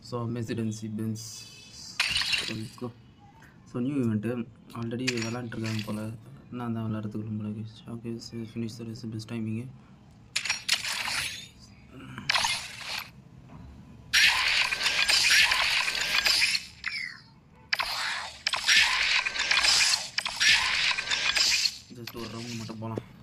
So Mercedes Benz so new event already விளாண்டுருக்காங்க போல். நான் தான் விளாட்றதுக்கு ரொம்ப okay finish the race best timing. Just ஒரு ரவுண்ட் மட்டும் போகலாம்.